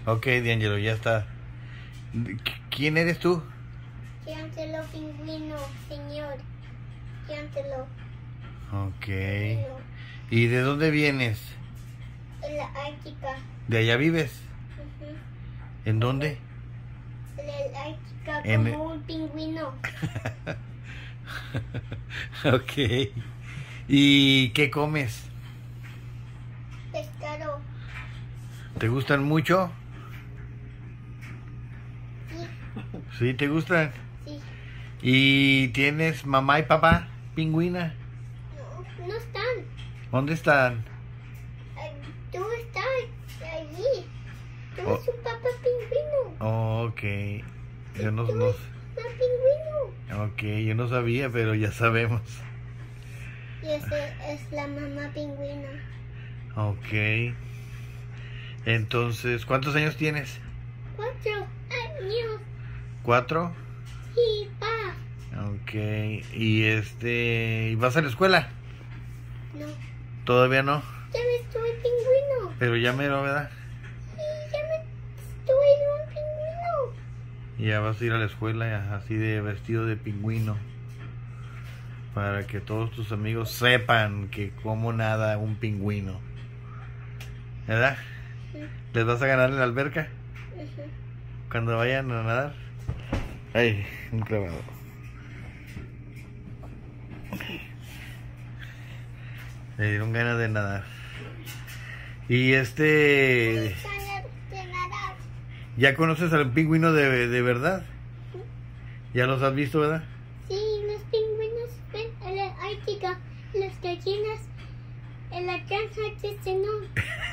Ok, D'Angelo, ya está. ¿Quién eres tú? D'Angelo Pingüino, señor. D'Angelo. Ok. Pingüino. ¿Y de dónde vienes? En la Ártica. ¿De allá vives? Ujú. ¿En dónde? En la Ártica En- como un pingüino. Ok. ¿Y qué comes? Pescado. ¿Te gustan mucho? Sí, ¿Sí te gustan? sí. ¿Y tienes mamá y papá pingüina? No, no están. ¿Dónde están? Tú estás allí. Tú Oh. eres un papá pingüino. Oh, ok. Yo no, Tú no- eres un pingüino. Ok, yo no sabía, pero ya sabemos. Y ese es la mamá pingüina. Ok. Entonces, ¿cuántos años tienes? 4 años. ¿4? Sí, pa. Ok. ¿Y vas a la escuela? No. Todavía no, Ya me estuve pingüino. pero ya mero, ¿verdad? Sí, ya me estuve un pingüino. Y ya vas a ir a la escuela así de vestido de pingüino. Para que todos tus amigos sepan que cómo nada un pingüino. ¿Verdad? ¿Les vas a ganar en la alberca? Ujú. Cuando vayan a nadar. Ay, un clavado. Le dieron ganas de nadar. Y Ganas de nadar. ¿ya conoces al pingüino de verdad? ¿Ya los has visto, verdad? Sí, los pingüinos ven en la Ártica. Las gallinas en la granja de Zenón.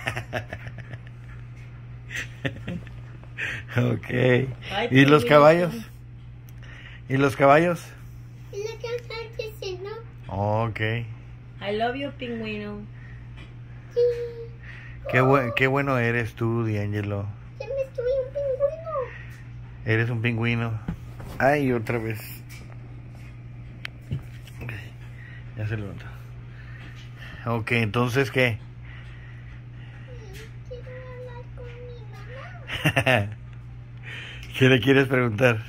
Ok. Ay, ¿Y los pingüinos. caballos? ¿Y los caballos? En la granja de Zenón. Ok. I love you, pingüino. Sí. Qué bueno eres tú, D'Angelo. Ya me estuve un pingüino. Eres un pingüino. Ay, otra vez. Ya se levantó. Ok, entonces, ¿qué? Quiero hablar con mi mamá. ¿Qué le quieres preguntar?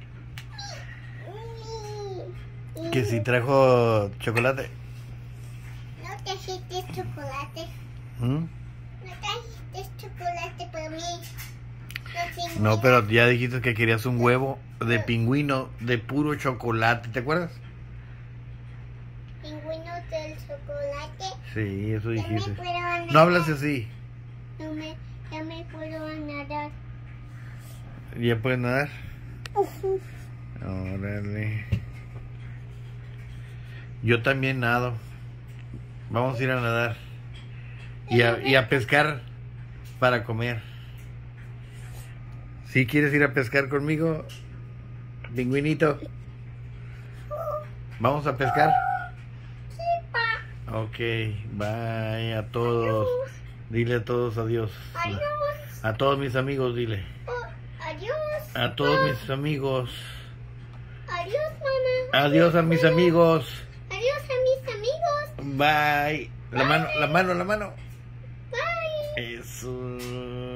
Que si trajo chocolate. No trajiste chocolate. ¿Mm? No trajiste chocolate para mí. No, pero ya dijiste que querías un huevo de pingüino de puro chocolate, ¿te acuerdas? Pingüino del chocolate. Sí, eso Ya me dijiste. puedo nadar. No hablas así. Ya me puedo nadar. ¿Ya puedes nadar? Órale. Yo también nado. Vamos a ir a nadar. Y a pescar para comer. ¿Sí quieres ir a pescar conmigo, pingüinito? ¿Vamos a pescar? Sí, pa. Ok, bye a todos. Dile a todos adiós. Adiós. A todos mis amigos, dile. Oh, adiós. A todos mis amigos. Adiós, mamá. Adiós a mis amigos. Adiós a mis amigos. Bye. La mano, la mano, la mano. Bye. Eso.